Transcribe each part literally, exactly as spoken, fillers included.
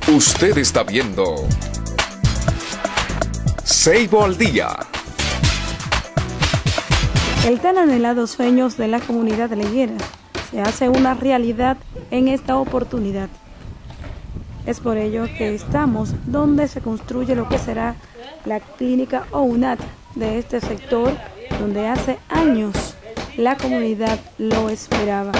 Usted está viendo Ceibo al Día. El tan anhelado sueño de la comunidad leguera se hace una realidad en esta oportunidad. Es por ello que estamos donde se construye lo que será la clínica OUNAT de este sector, donde hace años la comunidad lo esperaba.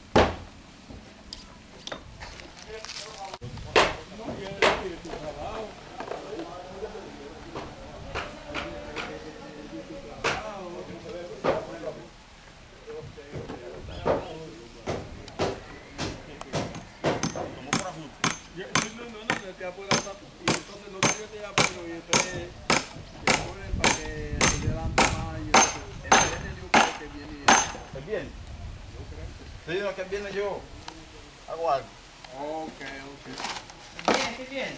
Bien. Sí, lo que viene yo. Aguardo. Ok, ok. Bien, qué bien.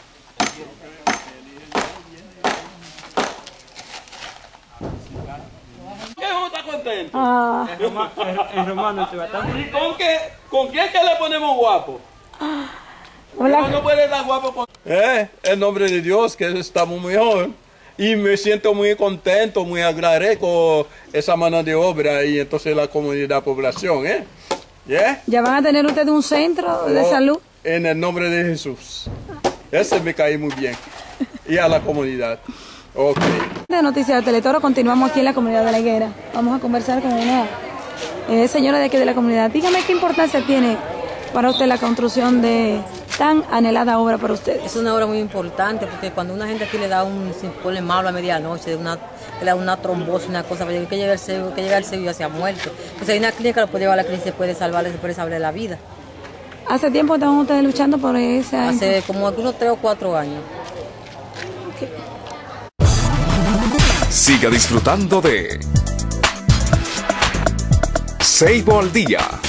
¿Qué uno está contento? Ah. El romano se va a estar. ¿Y con qué? ¿Con quién que le ponemos guapo? Hola. No, no puede estar guapo con... Eh, en nombre de Dios, que estamos mejor. Y me siento muy contento, muy agradecido con esa mano de obra y entonces la comunidad, población, ¿eh? ¿Yeah? ¿Ya van a tener ustedes un centro de Oh, salud? En el nombre de Jesús. Ese me cae muy bien. Y a la comunidad. Ok. De Noticias de Teletoro, continuamos aquí en la comunidad de La Higuera. Vamos a conversar con una eh, señora de aquí de la comunidad. Dígame qué importancia tiene para usted la construcción de tan anhelada obra para ustedes. Es una obra muy importante porque cuando una gente aquí le da un se pone malo a medianoche, una, le da una trombosis, una cosa, que llega el sevio, que llega el sevio hacia muerto. Pues hay una clínica, lo puede llevar a la clínica, se puede salvarle, se puede salvarle la vida. ¿Hace tiempo estaban ustedes luchando por esa? Hace como algunos tres o cuatro años. Siga disfrutando de Ceibo al Día.